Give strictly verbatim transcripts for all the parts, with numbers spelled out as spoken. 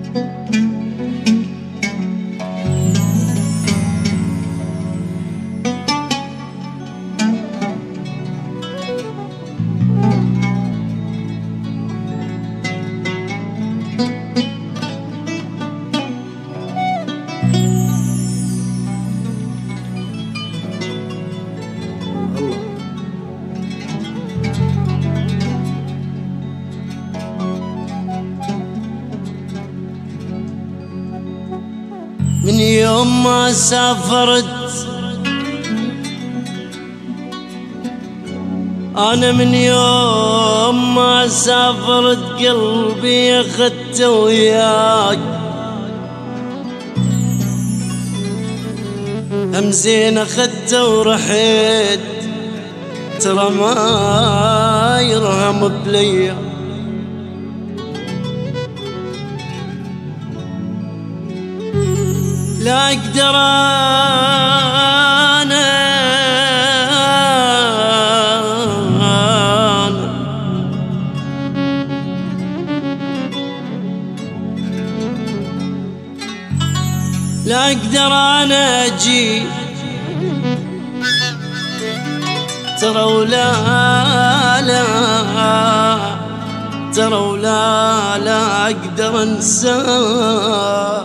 من يوم ما سافرت أنا من يوم ما سافرت قلبي أخدته وياك، هم زين أخدته ورحت ترى ما يرهم بليا، لا أقدر أنا لا أقدر أنا أجي ترى ولا لا ترى ولا لا أقدر أنساك،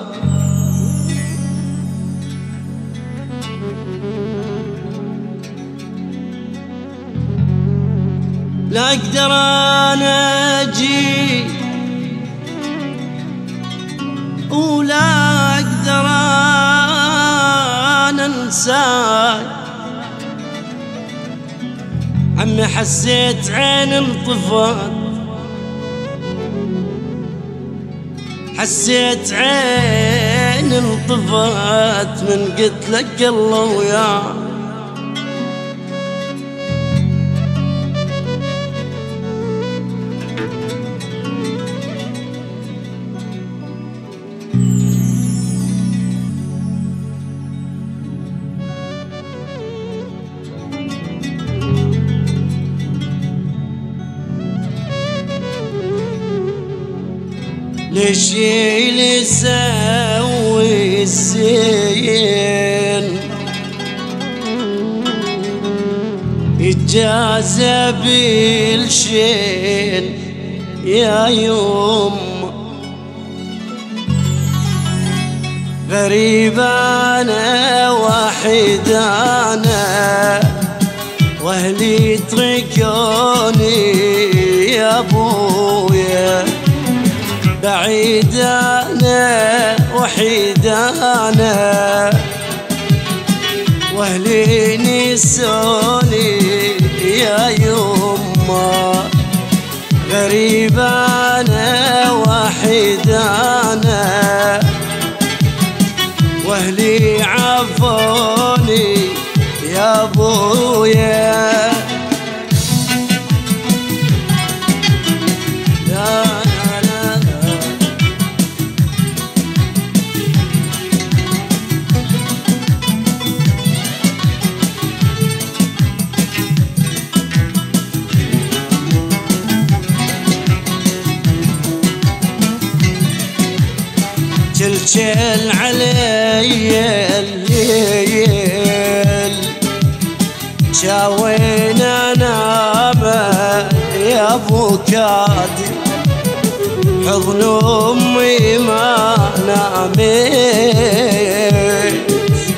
لا أقدر أنا أجي ولا أقدر أنا أنساك، عمي حسيت عين انطفت، حسيت عين انطفت من قلت لك الله وياك، ليش اللي يسوي الزين يتجازى بالشين يا يوم، غريب أنا وحيد أنا وأهلي تركوني يا أبويا، بعيد أنا وحيد أنا وأهلي نسوني يا يما، غريب أنا وحيد أنا وأهلي عافوني يا أبويا، شل علي الليل شاوينا نامه يا ابو كادي، حضن امي ما نامت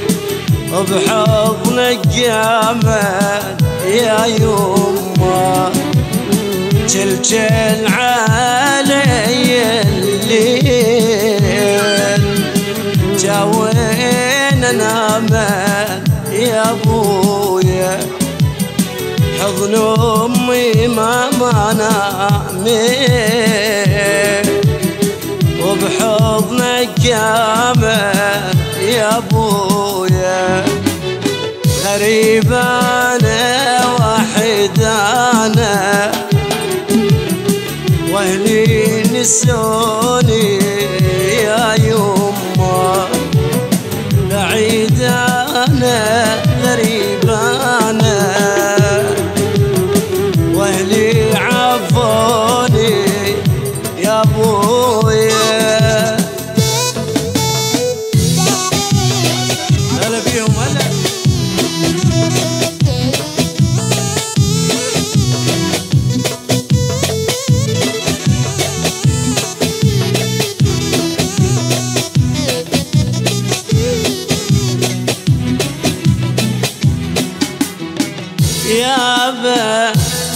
وبحضنك قامت يا يما، شل شل علي الليل جاوينا نامه يا ابويا، حضن امي ما ما نامت وبحضنك قامت يا ابويا، غريب انا وحيد انا واهلي نسوني يا يما، بعيد انا غريب انا واهلي عافوني يا ابويا. يابا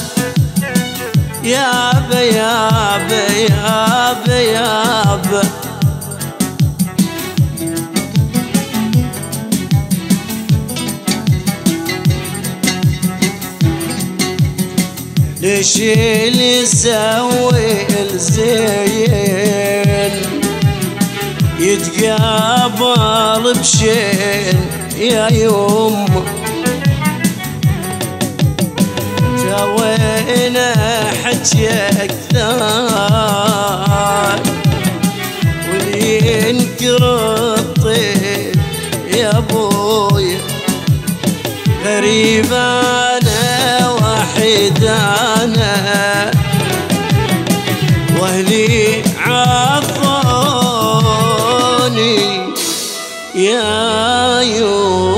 يابا يابا يابا يابا ليش اللي يسوي الزين يتقابل بشين يا يوم جوينا حكي أكثر واللي ينكر الطيب يا ابويا غريب انا وحيد انا واهلي عطوني يا يوم